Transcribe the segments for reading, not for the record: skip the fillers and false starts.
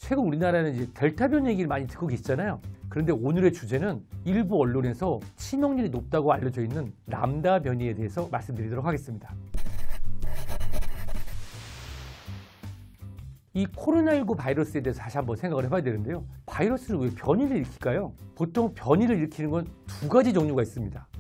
최근 우리나라는 이제 델타 변이 얘기를 많이 듣고 계시잖아요. 그런데 오늘의 주제는 일부 언론에서 치명률이 높다고 알려져 있는 람다 변이에 대해서 말씀드리도록 하겠습니다. 이 코로나19 바이러스에 대해서 다시 한번 생각을 해봐야 되는데요. 바이러스를 왜 변이를 일으킬까요? 보통 변이를 일으키는 건 두 가지 종류가 있습니다.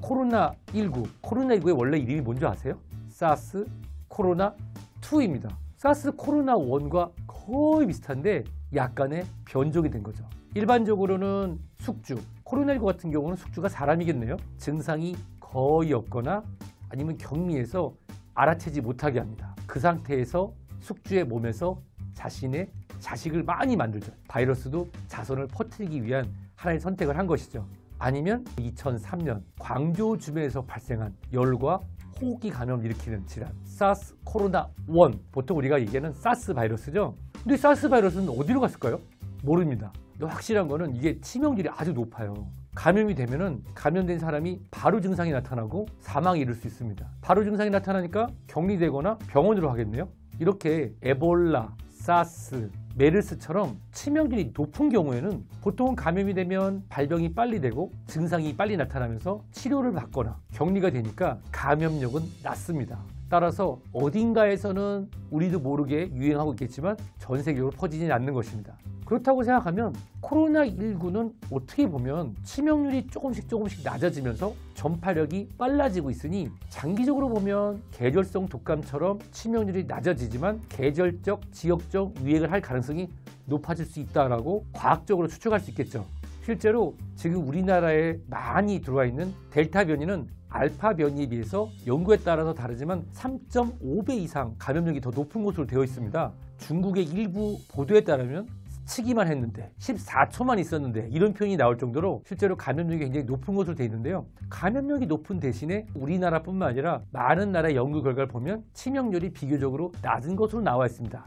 코로나19의 원래 이름이 뭔지 아세요? 사스 코로나2입니다. 사스 코로나1과 거의 비슷한데 약간의 변종이 된 거죠. 일반적으로는 숙주, 코로나19 같은 경우는 숙주가 사람이겠네요. 증상이 거의 없거나 아니면 격리해서 알아채지 못하게 합니다. 그 상태에서 숙주의 몸에서 자신의 자식을 많이 만들죠. 바이러스도 자손을 퍼뜨리기 위한 하나의 선택을 한 것이죠. 아니면 2003년 광저우 주변에서 발생한 열과 호흡기 감염을 일으키는 질환 사스 코로나1, 보통 우리가 얘기하는 사스 바이러스죠. 근데 사스 바이러스는 어디로 갔을까요? 모릅니다. 근데 확실한 거는 이게 치명률이 아주 높아요. 감염이 되면은 감염된 사람이 바로 증상이 나타나고 사망에 이를 수 있습니다. 바로 증상이 나타나니까 격리되거나 병원으로 가겠네요. 이렇게 에볼라, 사스, 메르스처럼 치명률이 높은 경우에는 보통 감염이 되면 발병이 빨리 되고 증상이 빨리 나타나면서 치료를 받거나 격리가 되니까 감염력은 낮습니다. 따라서 어딘가에서는 우리도 모르게 유행하고 있겠지만 전 세계적으로 퍼지진 않는 것입니다. 그렇다고 생각하면 코로나19는 어떻게 보면 치명률이 조금씩 낮아지면서 전파력이 빨라지고 있으니 장기적으로 보면 계절성 독감처럼 치명률이 낮아지지만 계절적, 지역적 유행을 할 가능성이 높아질 수 있다고 과학적으로 추측할 수 있겠죠. 실제로 지금 우리나라에 많이 들어와 있는 델타 변이는 알파 변이에 비해서 연구에 따라서 다르지만 3.5배 이상 감염력이 더 높은 것으로 되어 있습니다. 중국의 일부 보도에 따르면 스치기만 했는데 14초만 있었는데 이런 표현이 나올 정도로 실제로 감염력이 굉장히 높은 것으로 되어 있는데요. 감염력이 높은 대신에 우리나라뿐만 아니라 많은 나라의 연구 결과를 보면 치명률이 비교적으로 낮은 것으로 나와 있습니다.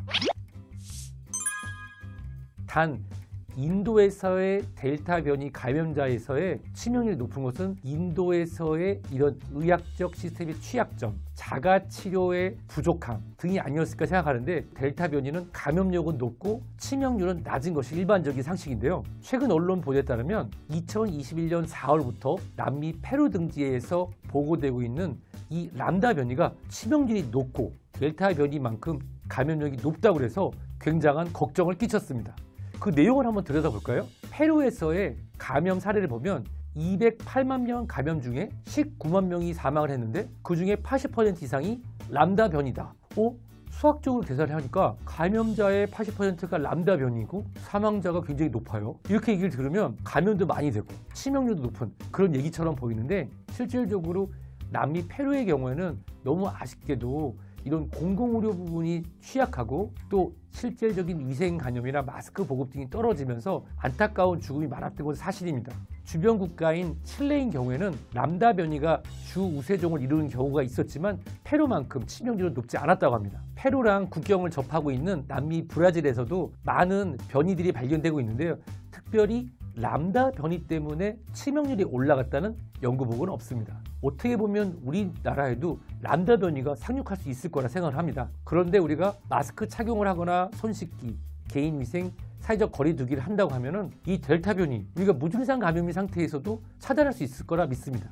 단 인도에서의 델타 변이 감염자에서의 치명률이 높은 것은 인도에서의 이런 의학적 시스템의 취약점, 자가치료의 부족함 등이 아니었을까 생각하는데 델타 변이는 감염력은 높고 치명률은 낮은 것이 일반적인 상식인데요. 최근 언론 보도에 따르면 2021년 4월부터 남미 페루 등지에서 보고되고 있는 이 람다 변이가 치명률이 높고 델타 변이만큼 감염력이 높다고 해서 굉장한 걱정을 끼쳤습니다. 그 내용을 한번 들여다볼까요? 페루에서의 감염 사례를 보면 208만 명 감염 중에 19만 명이 사망을 했는데 그 중에 80% 이상이 람다 변이다. 수학적으로 계산을 하니까 감염자의 80%가 람다 변이고 사망자가 굉장히 높아요. 이렇게 얘기를 들으면 감염도 많이 되고 치명률도 높은 그런 얘기처럼 보이는데 실질적으로 남미 페루의 경우에는 너무 아쉽게도 이런 공공의료 부분이 취약하고 또 실질적인 위생 감염이나 마스크 보급 등이 떨어지면서 안타까운 죽음이 많았던 것은 사실입니다. 주변 국가인 칠레인 경우에는 람다 변이가 주 우세종을 이루는 경우가 있었지만 페루만큼 치명률은 높지 않았다고 합니다. 페루랑 국경을 접하고 있는 남미 브라질에서도 많은 변이들이 발견되고 있는데요. 특별히 람다 변이 때문에 치명률이 올라갔다는 연구 보고는 없습니다. 어떻게 보면 우리나라에도 람다 변이가 상륙할 수 있을 거라 생각을 합니다. 그런데 우리가 마스크 착용을 하거나 손 씻기, 개인위생, 사회적 거리 두기를 한다고 하면은 이 델타 변이 우리가 무증상 감염인 상태에서도 차단할 수 있을 거라 믿습니다.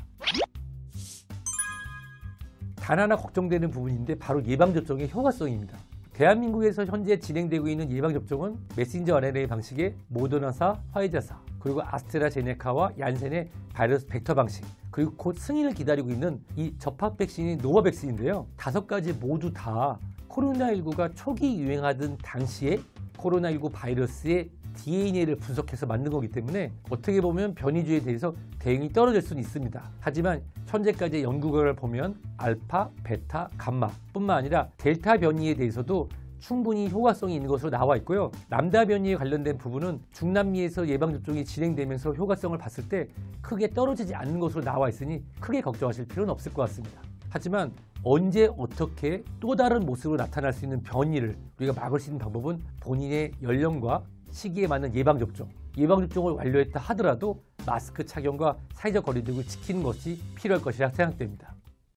단 하나 걱정되는 부분인데 바로 예방접종의 효과성입니다. 대한민국에서 현재 진행되고 있는 예방접종은 메신저 RNA 방식의 모더나사, 화이자사, 그리고 아스트라제네카와 얀센의 바이러스 벡터 방식, 그리고 곧 승인을 기다리고 있는 이 접합 백신인 노바백신인데요. 5가지 모두 다 코로나19가 초기 유행하던 당시에 코로나19 바이러스의 DNA를 분석해서 만든 거기 때문에 어떻게 보면 변이주에 대해서 대응이 떨어질 수는 있습니다. 하지만 현재까지의 연구 결과를 보면 알파, 베타, 감마 뿐만 아니라 델타 변이에 대해서도 충분히 효과성이 있는 것으로 나와 있고요. 람다 변이에 관련된 부분은 중남미에서 예방접종이 진행되면서 효과성을 봤을 때 크게 떨어지지 않는 것으로 나와 있으니 크게 걱정하실 필요는 없을 것 같습니다. 하지만 언제 어떻게 또 다른 모습으로 나타날 수 있는 변이를 우리가 막을 수 있는 방법은 본인의 연령과 시기에 맞는 예방접종을 완료했다 하더라도 마스크 착용과 사회적 거리 두기를 지키는 것이 필요할 것이라 생각됩니다.